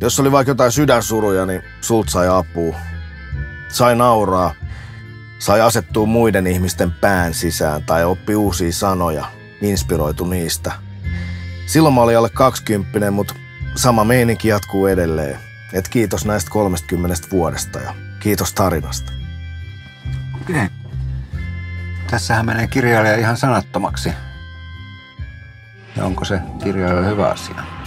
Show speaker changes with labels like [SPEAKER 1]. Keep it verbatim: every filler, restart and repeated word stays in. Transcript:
[SPEAKER 1] Jos oli vaikka jotain sydänsuruja, niin sulta sai apua. Sai nauraa. Sai asettua muiden ihmisten pään sisään tai oppi uusia sanoja. Inspiroitu niistä. Silloin mä olin alle kaksikymppinen, mutta sama meininki jatkuu edelleen. Et kiitos näistä kolmestakymmenestä vuodesta ja kiitos tarinasta.
[SPEAKER 2] Okei. Tässähän menee kirjailija ihan sanattomaksi. Ja onko se kirjailija hyvä asia?